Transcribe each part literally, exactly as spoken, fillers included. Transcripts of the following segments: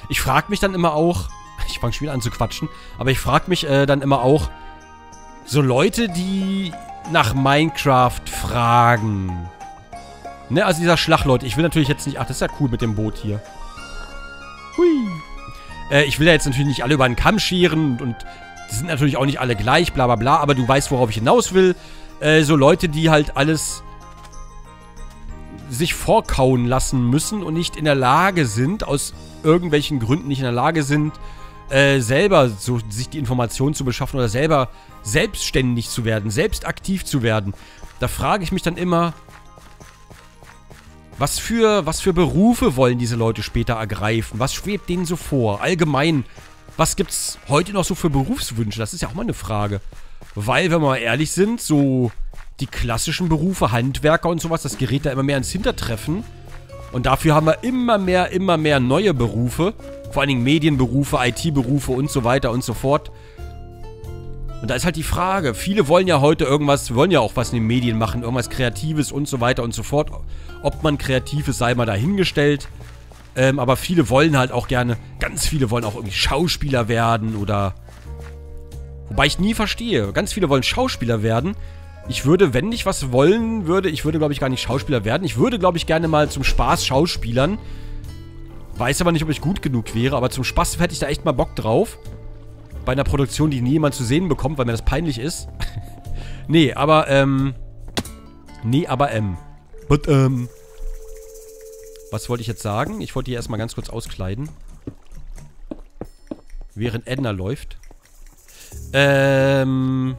ich frage mich dann immer auch, ich fange schon wieder an zu quatschen, aber ich frage mich äh, dann immer auch, so Leute, die nach Minecraft fragen. Ne, also dieser Schlachleute, ich will natürlich jetzt nicht, ach, das ist ja cool mit dem Boot hier. Hui. Äh, ich will ja jetzt natürlich nicht alle über den Kamm scheren und, und die sind natürlich auch nicht alle gleich, bla bla bla, aber du weißt, worauf ich hinaus will. Äh, so Leute, die halt alles sich vorkauen lassen müssen und nicht in der Lage sind, aus irgendwelchen Gründen nicht in der Lage sind, äh, selber so sich die Informationen zu beschaffen oder selber selbstständig zu werden, selbst aktiv zu werden. Da frage ich mich dann immer, was für, was für Berufe wollen diese Leute später ergreifen? Was schwebt denen so vor? Allgemein, was gibt's heute noch so für Berufswünsche? Das ist ja auch mal eine Frage. Weil, wenn wir mal ehrlich sind, so die klassischen Berufe, Handwerker und sowas, das gerät da immer mehr ins Hintertreffen. Und dafür haben wir immer mehr, immer mehr neue Berufe. Vor allen Dingen Medienberufe, I T-Berufe und so weiter und so fort. Und da ist halt die Frage, viele wollen ja heute irgendwas, wollen ja auch was in den Medien machen, irgendwas Kreatives und so weiter und so fort. Ob man kreativ ist, sei mal dahingestellt. Ähm, aber viele wollen halt auch gerne, ganz viele wollen auch irgendwie Schauspieler werden oder... Wobei ich nie verstehe, ganz viele wollen Schauspieler werden. Ich würde, wenn ich was wollen würde, ich würde, glaube ich, gar nicht Schauspieler werden. Ich würde, glaube ich, gerne mal zum Spaß Schauspielern. Weiß aber nicht, ob ich gut genug wäre, aber zum Spaß hätte ich da echt mal Bock drauf. Bei einer Produktion, die nie jemand zu sehen bekommt, weil mir das peinlich ist. Nee, aber, ähm... Nee, aber, ähm... But, ähm... Was wollte ich jetzt sagen? Ich wollte hier erstmal ganz kurz auskleiden. Während Edna läuft. Ähm...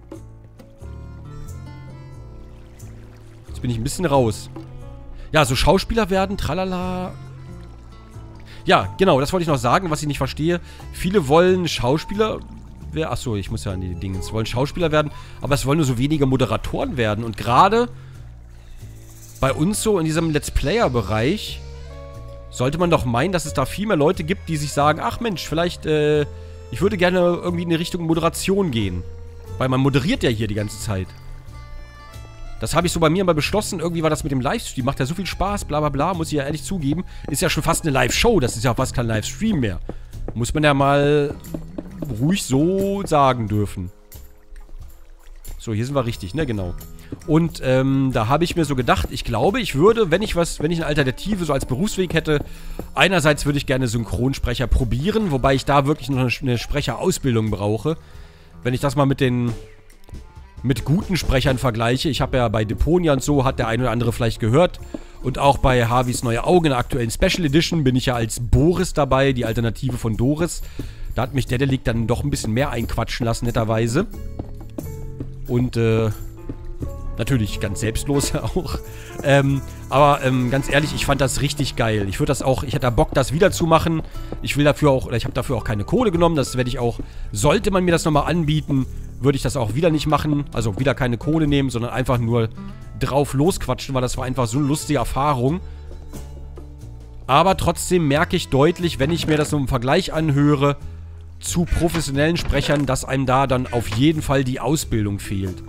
Jetzt bin ich ein bisschen raus. Ja, so Schauspieler werden, tralala... Ja, genau, das wollte ich noch sagen, was ich nicht verstehe. Viele wollen Schauspieler... Achso, ich muss ja an die Dinge... wollen Schauspieler werden, aber es wollen nur so wenige Moderatoren werden. Und gerade bei uns so in diesem Let's Player-Bereich sollte man doch meinen, dass es da viel mehr Leute gibt, die sich sagen, ach Mensch, vielleicht, äh, ich würde gerne irgendwie in die Richtung Moderation gehen. Weil man moderiert ja hier die ganze Zeit. Das habe ich so bei mir mal beschlossen. Irgendwie war das mit dem Livestream. Macht ja so viel Spaß, bla bla bla. Muss ich ja ehrlich zugeben. Ist ja schon fast eine Live-Show. Das ist ja fast kein Livestream mehr. Muss man ja mal ruhig so sagen dürfen. So, hier sind wir richtig, ne? Genau. Und ähm, da habe ich mir so gedacht, ich glaube, ich würde, wenn ich was, wenn ich eine Alternative so als Berufsweg hätte, einerseits würde ich gerne Synchronsprecher probieren, wobei ich da wirklich noch eine Sprecherausbildung brauche. Wenn ich das mal mit den... mit guten Sprechern vergleiche. Ich habe ja bei Deponia und so, hat der eine oder andere vielleicht gehört. Und auch bei Harveys Neue Augen in der aktuellen Special Edition bin ich ja als Boris dabei, die Alternative von Doris. Da hat mich Dedelic dann doch ein bisschen mehr einquatschen lassen, netterweise. Und, äh, natürlich ganz selbstlos auch. Ähm, aber, ähm, ganz ehrlich, ich fand das richtig geil. Ich würde das auch, ich hätte da Bock, das wieder zu machen. Ich will dafür auch, oder ich habe dafür auch keine Kohle genommen. Das werde ich auch, sollte man mir das nochmal anbieten, würde ich das auch wieder nicht machen. Also wieder keine Kohle nehmen, sondern einfach nur drauf losquatschen, weil das war einfach so eine lustige Erfahrung. Aber trotzdem merke ich deutlich, wenn ich mir das so im Vergleich anhöre, zu professionellen Sprechern, dass einem da dann auf jeden Fall die Ausbildung fehlt.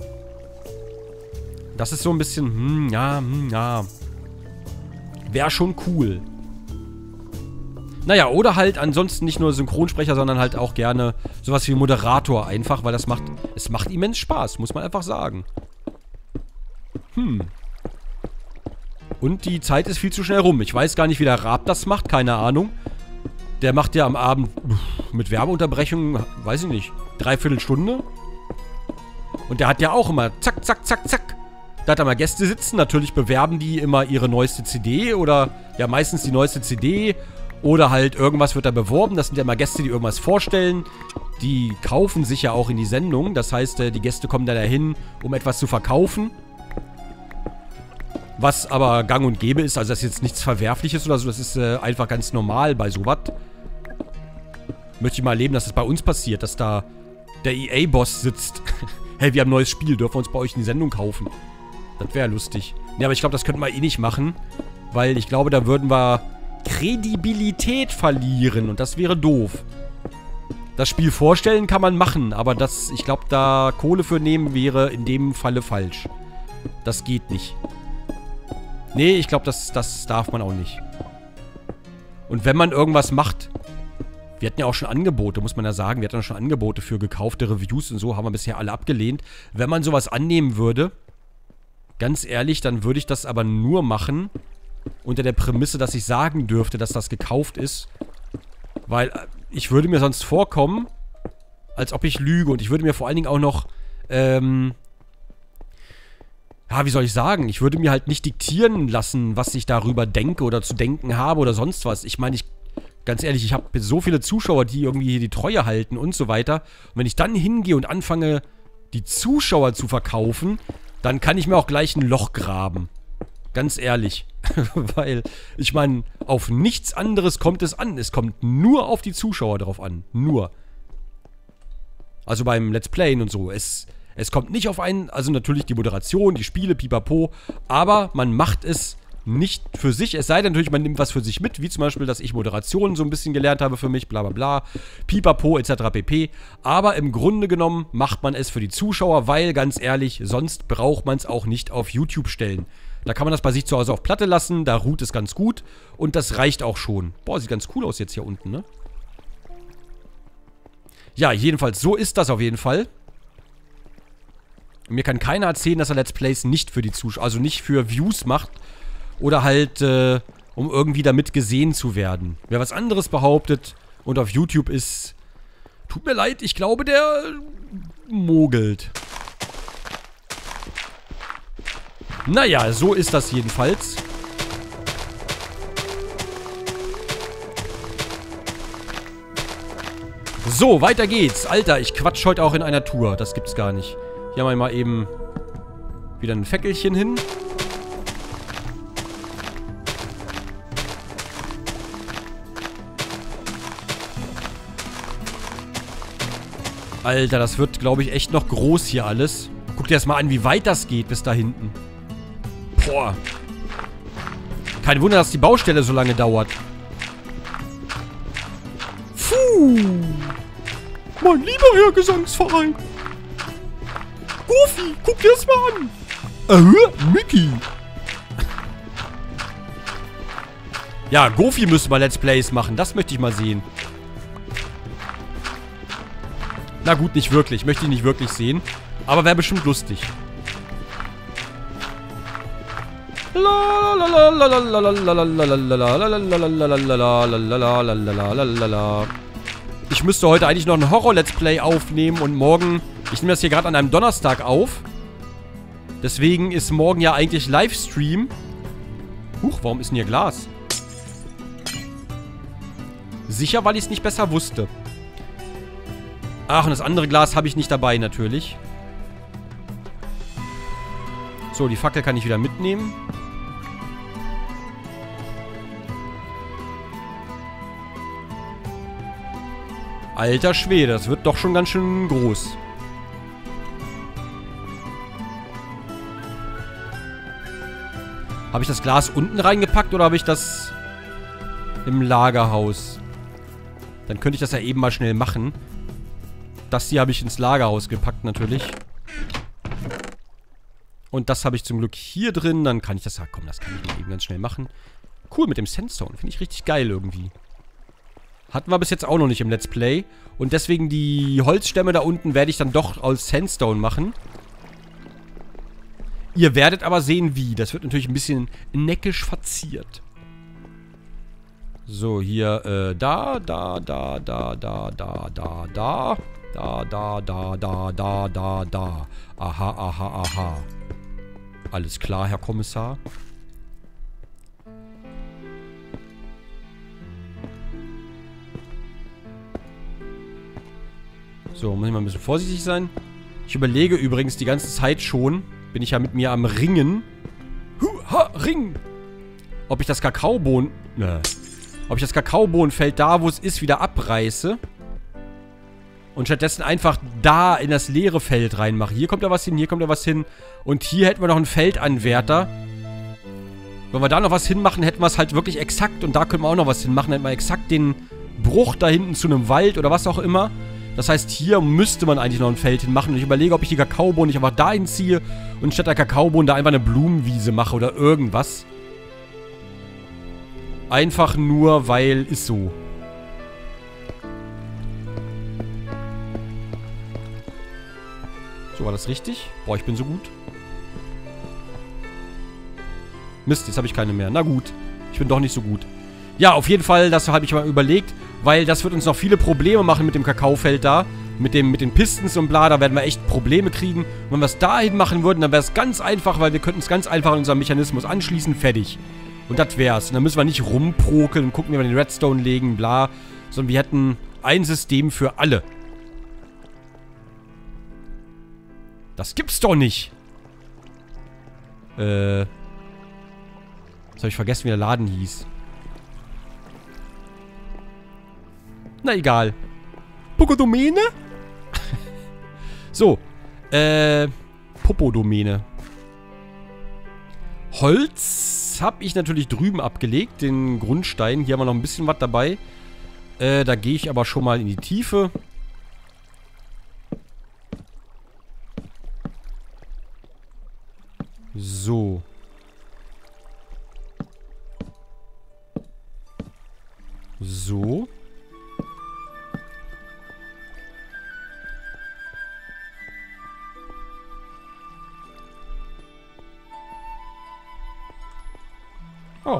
Das ist so ein bisschen, hm, ja, hm, ja. Wäre schon cool. Naja, oder halt ansonsten nicht nur Synchronsprecher, sondern halt auch gerne sowas wie Moderator einfach, weil das macht, es macht immens Spaß, muss man einfach sagen. Hm. Und die Zeit ist viel zu schnell rum. Ich weiß gar nicht, wie der Raab das macht, keine Ahnung. Der macht ja am Abend mit Werbeunterbrechungen, weiß ich nicht, dreiviertel Stunde. Und der hat ja auch immer zack, zack, zack, zack. Da hat er mal Gäste sitzen, natürlich bewerben die immer ihre neueste C D oder ja meistens die neueste C D. Oder halt irgendwas wird da beworben. Das sind ja immer Gäste, die irgendwas vorstellen. Die kaufen sich ja auch in die Sendung. Das heißt, die Gäste kommen da dahin, um etwas zu verkaufen. Was aber gang und gäbe ist. Also das ist jetzt nichts Verwerfliches oder so. Das ist äh, einfach ganz normal bei sowas. Möchte ich mal erleben, dass das bei uns passiert. Dass da der E A-Boss sitzt. Hey, wir haben ein neues Spiel. Dürfen wir uns bei euch in die Sendung kaufen? Das wäre lustig. Ja, aber ich glaube, das könnten wir eh nicht machen. Weil ich glaube, da würden wir Kredibilität verlieren und das wäre doof. Das Spiel vorstellen kann man machen, aber das, ich glaube, da Kohle für nehmen wäre in dem Falle falsch. Das geht nicht. Nee, ich glaube, das, das darf man auch nicht. Und wenn man irgendwas macht, wir hatten ja auch schon Angebote, muss man ja sagen, wir hatten ja schon Angebote für gekaufte Reviews und so, haben wir bisher alle abgelehnt. Wenn man sowas annehmen würde, ganz ehrlich, dann würde ich das aber nur machen, unter der Prämisse, dass ich sagen dürfte, dass das gekauft ist. Weil ich würde mir sonst vorkommen, als ob ich lüge. Und ich würde mir vor allen Dingen auch noch, ähm... ja, wie soll ich sagen? Ich würde mir halt nicht diktieren lassen, was ich darüber denke oder zu denken habe oder sonst was. Ich meine, ich, ganz ehrlich, ich habe so viele Zuschauer, die irgendwie hier die Treue halten und so weiter. Und wenn ich dann hingehe und anfange, die Zuschauer zu verkaufen, dann kann ich mir auch gleich ein Loch graben. Ganz ehrlich. Weil, ich meine, auf nichts anderes kommt es an. Es kommt nur auf die Zuschauer drauf an. Nur. Also beim Let's Playen und so. Es, es kommt nicht auf einen, also natürlich die Moderation, die Spiele, pipapo. Aber man macht es nicht für sich. Es sei denn natürlich, man nimmt was für sich mit. Wie zum Beispiel, dass ich Moderation so ein bisschen gelernt habe für mich. Bla bla bla. Pipapo et cetera pp. Aber im Grunde genommen macht man es für die Zuschauer. Weil, ganz ehrlich, sonst braucht man es auch nicht auf YouTube stellen. Da kann man das bei sich zu Hause auf Platte lassen, da ruht es ganz gut und das reicht auch schon. Boah, sieht ganz cool aus jetzt hier unten, ne? Ja, jedenfalls, so ist das auf jeden Fall. Und mir kann keiner erzählen, dass er Let's Plays nicht für die Zuschauer, also nicht für Views macht oder halt, äh, um irgendwie damit gesehen zu werden. Wer was anderes behauptet und auf YouTube ist, tut mir leid, ich glaube, der mogelt. Naja, so ist das jedenfalls. So, weiter geht's. Alter, ich quatsch heute auch in einer Tour. Das gibt's gar nicht. Hier haben wir mal eben wieder ein Fäckelchen hin. Alter, das wird, glaube ich, echt noch groß hier alles. Guck dir das mal an, wie weit das geht bis da hinten. Boah. Kein Wunder, dass die Baustelle so lange dauert. Puh. Mein lieber Herr Gesangsverein. Goofy, guck dir das mal an. Äh, Mickey. Ja, Goofy müsste mal Let's Plays machen. Das möchte ich mal sehen. Na gut, nicht wirklich. Möchte ich nicht wirklich sehen. Aber wäre bestimmt lustig. Ich müsste heute eigentlich noch ein Horror-Let's Play aufnehmen und morgen... Ich nehme das hier gerade an einem Donnerstag auf. Deswegen ist morgen ja eigentlich Livestream. Huch, warum ist denn hier Glas? Sicher, weil ich es nicht besser wusste. Ach, und das andere Glas habe ich nicht dabei, natürlich. So, die Fackel kann ich wieder mitnehmen. Alter Schwede, das wird doch schon ganz schön groß. Habe ich das Glas unten reingepackt oder habe ich das im Lagerhaus? Dann könnte ich das ja eben mal schnell machen. Das hier habe ich ins Lagerhaus gepackt natürlich. Und das habe ich zum Glück hier drin. Dann kann ich das... Ja, komm, das kann ich mal eben ganz schnell machen. Cool mit dem Sandstone. Finde ich richtig geil irgendwie. Hatten wir bis jetzt auch noch nicht im Let's Play. Und deswegen die Holzstämme da unten werde ich dann doch aus Sandstone machen. Ihr werdet aber sehen, wie. Das wird natürlich ein bisschen neckisch verziert. So, hier, äh, da, da, da, da, da, da, da, da. Da, da, da, da, da, da, da. Aha, aha, aha. Alles klar, Herr Kommissar. So, muss ich mal ein bisschen vorsichtig sein. Ich überlege übrigens die ganze Zeit schon, bin ich ja mit mir am Ringen. Ha, Ring! Ob ich das Kakaobohnen... Ne. Ob ich das Kakaobohnenfeld da, wo es ist, wieder abreiße. Und stattdessen einfach da in das leere Feld reinmache. Hier kommt ja was hin, hier kommt ja was hin. Und hier hätten wir noch einen Feldanwärter. Wenn wir da noch was hinmachen, hätten wir es halt wirklich exakt. Und da können wir auch noch was hinmachen. Hätten wir exakt den Bruch da hinten zu einem Wald oder was auch immer. Das heißt, hier müsste man eigentlich noch ein Feld hinmachen. Und ich überlege, ob ich die Kakaobohnen nicht einfach da hinziehe und statt der Kakaobohnen da einfach eine Blumenwiese mache oder irgendwas. Einfach nur, weil ist so. So, war das richtig? Boah, ich bin so gut. Mist, jetzt habe ich keine mehr. Na gut, ich bin doch nicht so gut. Ja, auf jeden Fall, das habe ich mal überlegt, weil das wird uns noch viele Probleme machen mit dem Kakaofeld da. Mit dem, mit den Pistons und bla, da werden wir echt Probleme kriegen. Und wenn wir es dahin machen würden, dann wäre es ganz einfach, weil wir könnten es ganz einfach an unseren Mechanismus anschließen, fertig. Und das wär's. Und dann müssen wir nicht rumprokeln und gucken, wie wir den Redstone legen, bla. Sondern wir hätten ein System für alle. Das gibt's doch nicht. Äh. Jetzt habe ich vergessen, wie der Laden hieß. Na egal. Pokodomäne? So. Äh. Popodomäne. Holz habe ich natürlich drüben abgelegt. Den Grundstein. Hier haben wir noch ein bisschen was dabei. Äh, da gehe ich aber schon mal in die Tiefe. So. So. Oh.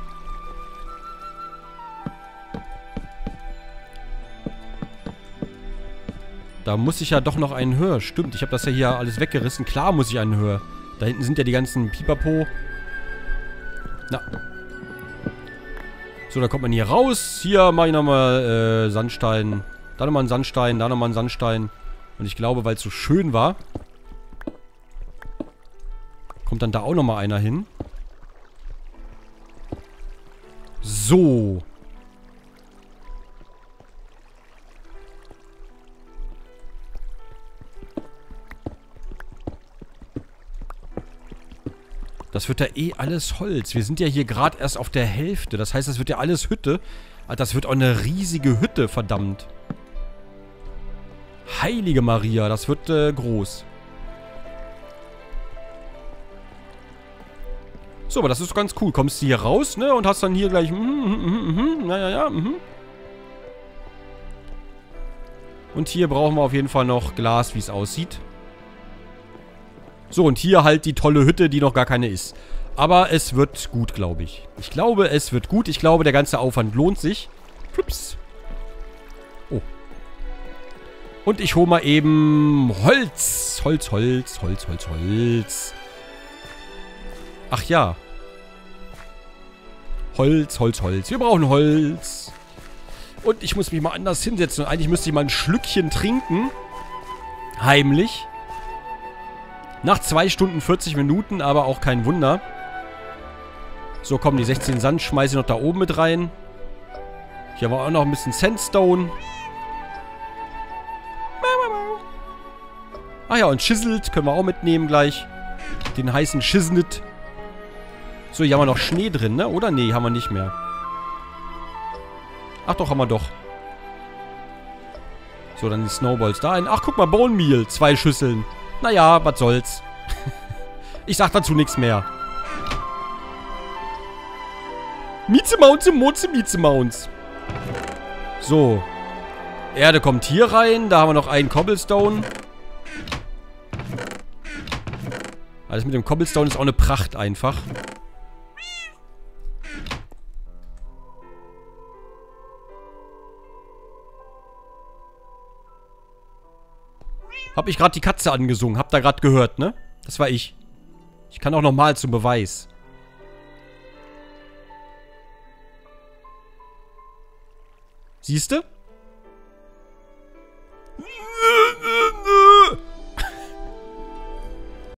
Da muss ich ja doch noch einen höher. Stimmt, ich habe das ja hier alles weggerissen. Klar muss ich einen höher. Da hinten sind ja die ganzen Pipapo. Na. So, da kommt man hier raus. Hier mache ich nochmal äh, Sandstein. Da nochmal einen Sandstein, da nochmal einen Sandstein. Und ich glaube, weil es so schön war, kommt dann da auch nochmal einer hin. So. Das wird ja eh alles Holz. Wir sind ja hier gerade erst auf der Hälfte. Das heißt, das wird ja alles Hütte. Das wird auch eine riesige Hütte, verdammt. Heilige Maria, das wird äh, groß. So, aber das ist ganz cool. Kommst du hier raus, ne? Und hast dann hier gleich... Mm, mm, mm, mm, ja, ja, ja. Mm. Und hier brauchen wir auf jeden Fall noch Glas, wie es aussieht. So, und hier halt die tolle Hütte, die noch gar keine ist. Aber es wird gut, glaube ich. Ich glaube, es wird gut. Ich glaube, der ganze Aufwand lohnt sich. Ups. Oh. Und ich hole mal eben Holz. Holz, Holz, Holz, Holz, Holz. Ach ja. Holz, Holz, Holz. Wir brauchen Holz. Und ich muss mich mal anders hinsetzen. Und eigentlich müsste ich mal ein Schlückchen trinken. Heimlich. Nach zwei Stunden vierzig Minuten, aber auch kein Wunder. So, komm, die sechzehn Sand schmeiße ich noch da oben mit rein. Hier haben wir auch noch ein bisschen Sandstone. Ach ja, und Chiseled können wir auch mitnehmen gleich. Den heißen Chiseled. So, hier haben wir noch Schnee drin, ne? Oder? Nee, haben wir nicht mehr. Ach doch, haben wir doch. So, dann die Snowballs da ein. Ach, guck mal, Bone Meal. Zwei Schüsseln. Naja, was soll's. Ich sag dazu nichts mehr. Mieze-Mounze, Moze, Mieze-Mounce. So. Erde kommt hier rein. Da haben wir noch einen Cobblestone. Alles mit dem Cobblestone ist auch eine Pracht einfach. Hab ich gerade die Katze angesungen. Habt ihr gerade gehört, ne? Das war ich. Ich kann auch nochmal zum Beweis. Siehste?